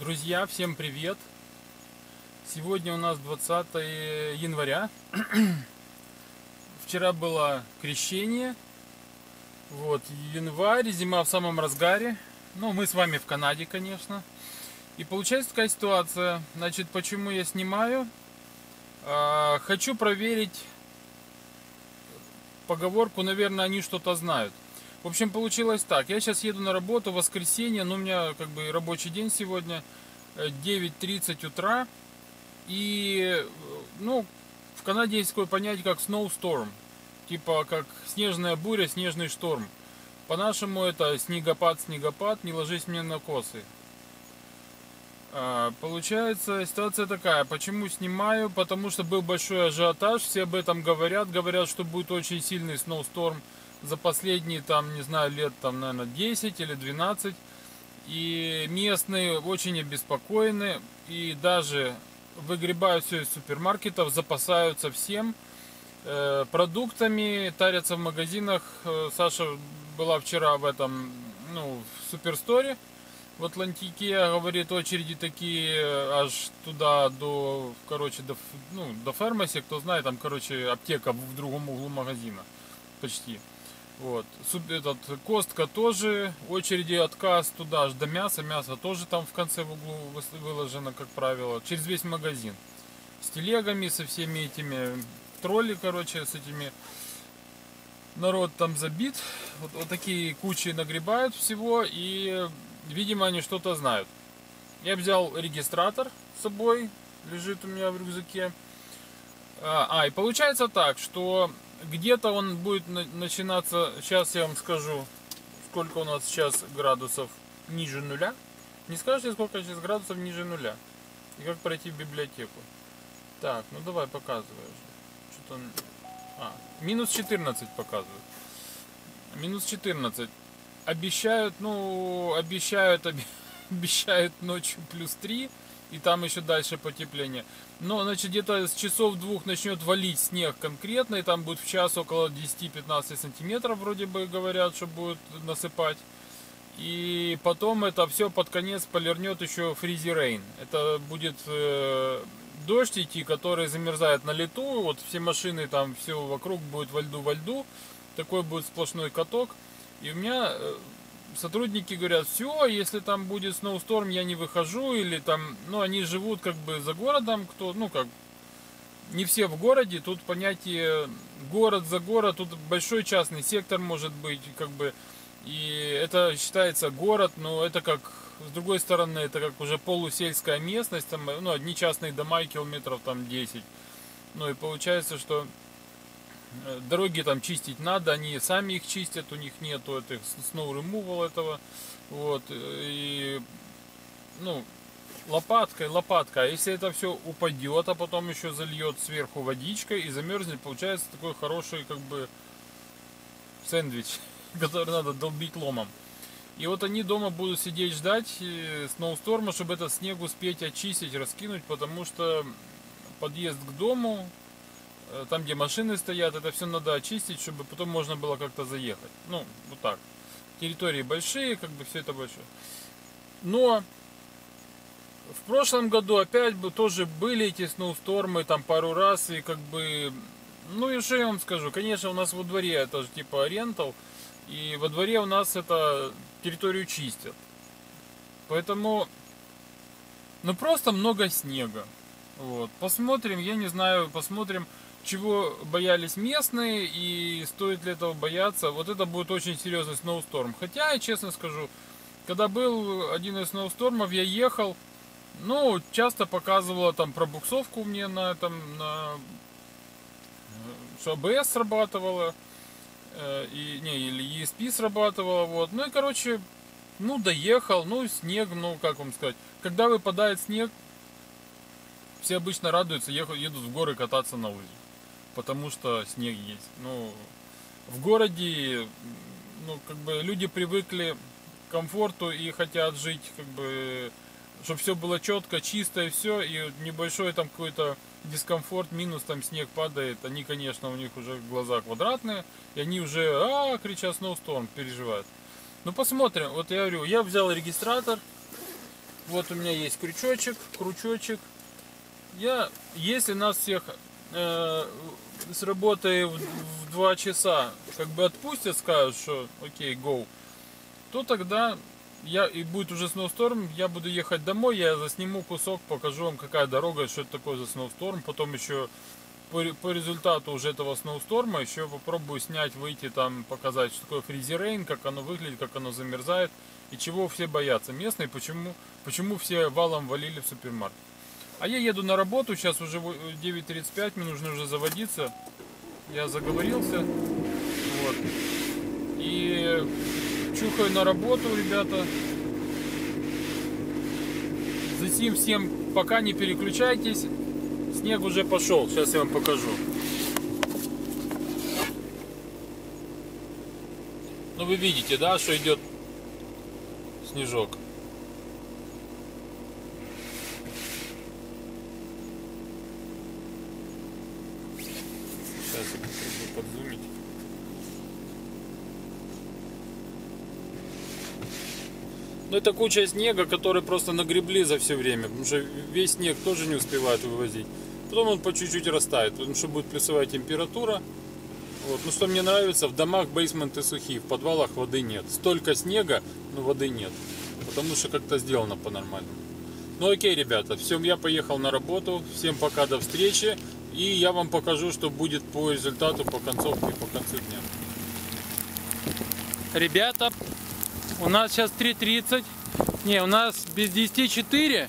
Друзья, всем привет! Сегодня у нас 20 января. Вчера было крещение. Вот, январь, зима в самом разгаре. Ну, мы с вами в Канаде, конечно. И получается такая ситуация. Значит, почему я снимаю? Хочу проверить поговорку, наверное, они что-то знают. В общем, получилось так. Я сейчас еду на работу в воскресенье, но у меня как бы рабочий день сегодня, 9:30 утра. И, ну, в Канаде есть такое понятие, как snowstorm. Типа, как снежная буря, снежный шторм. По-нашему это снегопад, не ложись мне на косы. Получается, ситуация такая. Почему снимаю? Потому что был большой ажиотаж, все об этом говорят. Говорят, что будет очень сильный snowstorm за последние, там, не знаю, лет, там, наверное, 10 или 12. И местные очень обеспокоены. И даже выгребают все из супермаркетов, запасаются всем продуктами, тарятся в магазинах. Саша была вчера в этом, ну, в суперсторе в Атлантике, говорит, очереди такие аж туда до, короче, до фармаси, кто знает, там, короче, аптека в другом углу магазина почти. Вот. Этот Костка тоже, очереди отказ туда аж до мяса. Мясо тоже там в конце в углу выложено, как правило, через весь магазин. С телегами, со всеми этими тролли, короче, с этими. Народ там забит. Вот такие кучи нагребают всего. И, видимо, они что-то знают. Я взял регистратор с собой. Лежит у меня в рюкзаке. И получается так, что где-то он будет начинаться, сейчас я вам скажу, сколько у нас сейчас градусов ниже нуля. Не скажете, сколько сейчас градусов ниже нуля? И как пройти в библиотеку? Так, ну давай, показывай. Что-то... минус 14 показывает. Минус 14. Обещают ночью плюс 3. И там еще дальше потепление. Но, значит, где-то с часов 2 начнет валить снег конкретно. И там будет в час около 10-15 сантиметров, вроде бы говорят, что будет насыпать. И потом это все под конец полирнет еще фризи рейн. Это будет дождь идти, который замерзает на лету. Вот все машины там, все вокруг будет во льду. Такой будет сплошной каток. И у меня... сотрудники говорят, все, если там будет сноусторм, я не выхожу, или там, ну, они живут как бы за городом, кто, ну, как, не все в городе, тут понятие город за город, тут большой частный сектор может быть, как бы, и это считается город, но это как, с другой стороны, это как уже полусельская местность, там, ну, одни частные дома и километров там 10, ну, и получается, что дороги там чистить надо, они сами их чистят, у них нету этих snow removal этого, вот, и, ну, лопатка, а если это все упадет, а потом еще зальет сверху водичкой и замерзнет, получается такой хороший, как бы, сэндвич, который надо долбить ломом. И вот они дома будут сидеть ждать сноусторма, чтобы этот снег успеть очистить, раскинуть, потому что подъезд к дому, там, где машины стоят, это все надо очистить, чтобы потом можно было как-то заехать. Ну, вот так. Территории большие, как бы все это большое. Но в прошлом году опять бы тоже были эти сноустормы, там пару раз, и как бы... Ну и что я вам скажу, конечно, у нас во дворе это же типа рентал, и во дворе у нас это территорию чистят. Поэтому, ну просто много снега. Вот. Посмотрим, я не знаю, посмотрим, чего боялись местные и стоит ли этого бояться. Вот это будет очень серьезный сноусторм. Хотя, я честно скажу, когда был один из сноустормов, я ехал, ну, часто показывала там пробуксовку мне на этом, что АБС срабатывала, или ESP срабатывала, вот. Ну и, короче, ну, доехал, ну, снег, ну, как вам сказать, когда выпадает снег, все обычно радуются, едут в горы кататься на лыжах, потому что снег есть. Ну, в городе, ну, как бы люди привыкли к комфорту и хотят жить, как бы, чтобы все было четко, чисто и все, и небольшой там какой-то дискомфорт, минус, там снег падает, они, конечно, у них уже глаза квадратные, и они уже, кричат сноусторм, переживают. Ну, посмотрим, вот я говорю, я взял регистратор, Вот у меня есть крючочек. Если нас всех с работы в 2 часа как бы отпустят, скажут, что окей, go, то тогда и будет уже сноусторм, я буду ехать домой, я засниму кусок, покажу вам, какая дорога, что это такое за сноусторм, потом еще по результату уже этого сноусторма еще попробую снять, выйти там, показать, что такое Freezy Rain, как оно выглядит, как оно замерзает и чего все боятся местные, почему все валом валили в супермаркет. А я еду на работу, сейчас уже 9:35, мне нужно уже заводиться, я заговорился, вот, и чухаю на работу, ребята. Затем всем пока не переключайтесь, снег уже пошел, сейчас я вам покажу. Ну вы видите, да, что идет снежок. Сейчас я попробую подзумить. Но это куча снега, который просто нагребли за все время, потому что весь снег тоже не успевают вывозить. Потом он по чуть-чуть растает, потому что будет плюсовая температура. Вот. Ну что мне нравится, в домах бейсменты сухие, в подвалах воды нет. Столько снега, но воды нет, потому что как-то сделано по-нормальному. Ну окей, ребята, все, я поехал на работу, всем пока, до встречи. И я вам покажу, что будет по результату, по концовке, по концу дня. Ребята, у нас сейчас 3:30. Не, у нас без 10:04.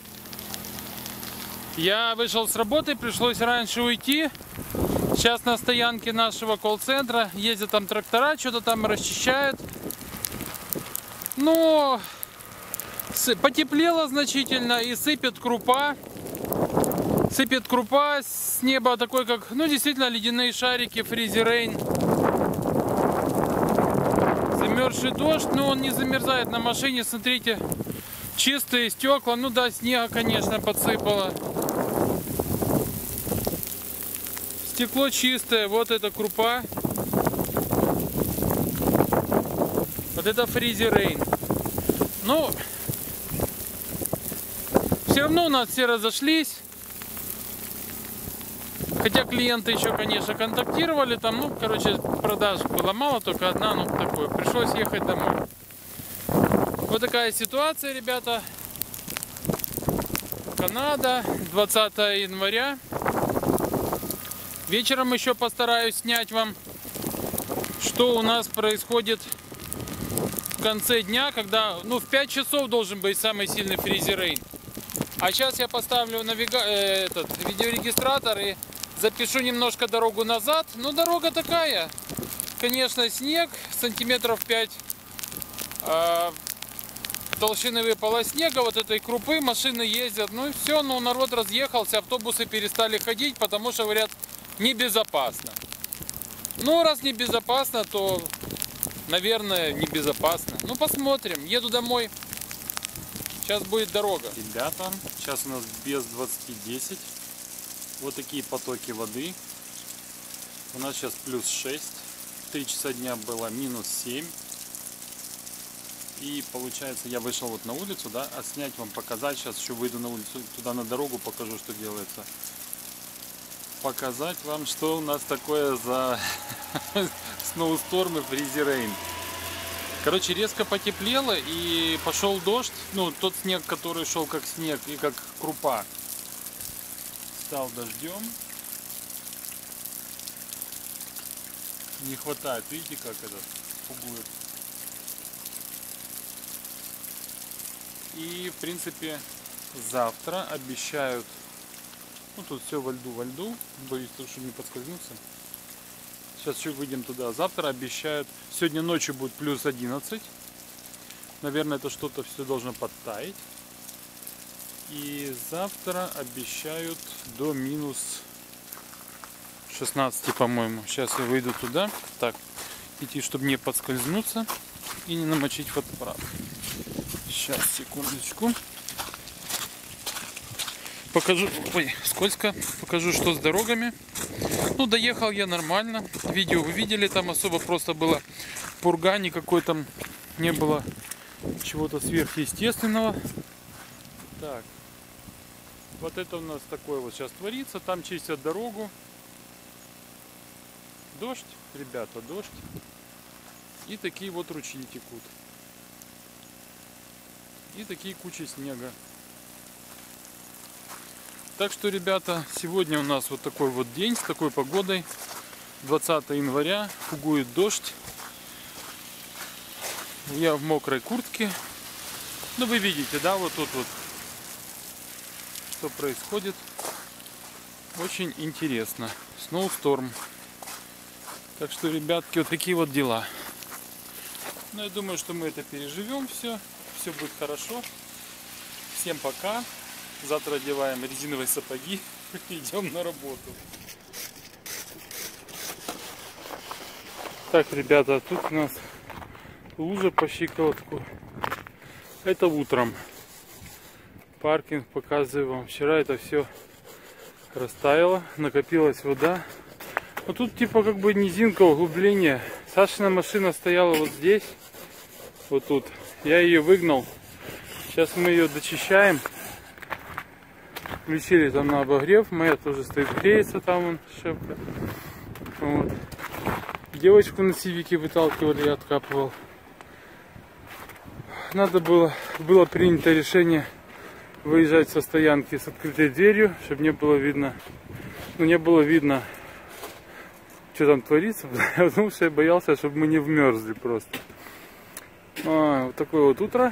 Я вышел с работы, пришлось раньше уйти. Сейчас на стоянке нашего колл-центра ездят там трактора, что-то там расчищают. Но потеплело значительно и сыпет крупа. Сыпет крупа с неба такой, как, ну, действительно, ледяные шарики, Freezy Rain. Замерзший дождь, но он не замерзает на машине, смотрите, чистые стекла, ну да, снега, конечно, подсыпало. Стекло чистое, вот это крупа. Вот это Freezy Rain. Ну, все равно у нас все разошлись. Хотя клиенты еще, конечно, контактировали, там, ну, короче, продаж было мало, только одна, ну, такое, пришлось ехать домой. Вот такая ситуация, ребята. Канада, 20 января. Вечером еще постараюсь снять вам, что у нас происходит в конце дня, когда, ну, в 5 часов должен быть самый сильный Freezy Rain. А сейчас я поставлю видеорегистратор и запишу немножко дорогу назад. Ну, дорога такая. Конечно, снег, сантиметров 5 толщины выпало снега, вот этой крупы, машины ездят. Ну и все, ну народ разъехался, автобусы перестали ходить, потому что, говорят, небезопасно. Ну, раз небезопасно, то, наверное, небезопасно. Ну, посмотрим. Еду домой. Сейчас будет дорога. Ребята, сейчас у нас без 20:10. Вот такие потоки воды. У нас сейчас плюс 6. В 3 часа дня было минус 7. И получается, я вышел вот на улицу, да, а снять вам, показать. Сейчас еще выйду на улицу, туда на дорогу, покажу, что делается. Показать вам, что у нас такое за сноустормы, Freezy Rain. Короче, резко потеплело и пошел дождь. Ну, тот снег, который шел как снег и как крупа, стал дождем. Не хватает, видите, как это пугует. И, в принципе, завтра обещают, ну, тут все во льду, боюсь, чтобы не подскользнуться. Сейчас еще выйдем туда. Завтра обещают, сегодня ночью будет плюс 11. Наверное, это что-то все должно подтаять. И завтра обещают до минус 16, по-моему. Сейчас я выйду туда. Так, идти, чтобы не подскользнуться и не намочить фотоаппарат. Сейчас, секундочку. Покажу, ой, скользко. Покажу, что с дорогами. Ну, доехал я нормально. Видео вы видели, там особо просто было пурга, никакой там не было чего-то сверхъестественного. Так. Вот это у нас такое вот сейчас творится. Там чистят дорогу. Дождь, ребята, дождь. И такие вот ручьи текут. И такие кучи снега. Так что, ребята, сегодня у нас вот такой вот день с такой погодой. 20 января, фугует дождь. Я в мокрой куртке. Ну, вы видите, да, вот тут вот, что происходит. Очень интересно. Сноусторм. Так что, ребятки, вот такие вот дела. Ну, я думаю, что мы это переживем все. Все будет хорошо. Всем пока. Завтра одеваем резиновые сапоги и идем на работу. Так, ребята, тут у нас лужа по щиколотку. Это утром. Паркинг показываю вам. Вчера это все растаяло, накопилась вода. Но тут типа как бы низинка, углубление. Сашина машина стояла вот здесь, вот тут. Я ее выгнал. Сейчас мы ее дочищаем. Включили там на обогрев. Моя тоже стоит, греется там, вон, шепка. Вот. Девочку на сивике выталкивали, я откапывал. Надо было принято решение выезжать со стоянки с открытой дверью, чтобы не было видно, что там творится, потому что я боялся, чтобы мы не вмерзли просто. Вот такое вот утро.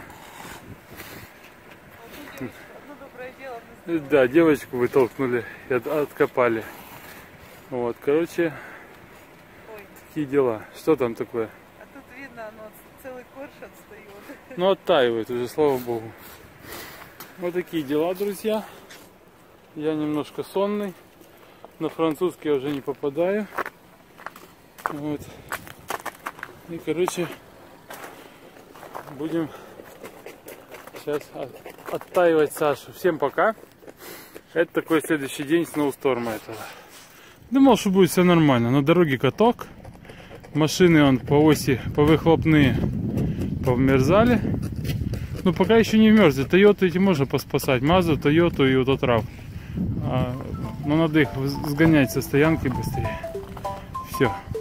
Да, девочку вытолкнули и откопали. Вот, короче, такие дела. Что там такое? А тут видно, оно целый корж отстает. Ну, оттаивает уже, слава богу. Вот такие дела, друзья. Я немножко сонный. На французский я уже не попадаю. Вот. И, короче, будем сейчас оттаивать Сашу. Всем пока. Это такой следующий день сноусторма этого. Думал, что будет все нормально. На дороге каток. Машины он по оси, по выхлопные повмерзали. Но пока еще не вмерзли. Тойоту эти можно поспасать. Мазу, Тойоту и вот этот RAV. Но надо их сгонять со стоянки быстрее. Все.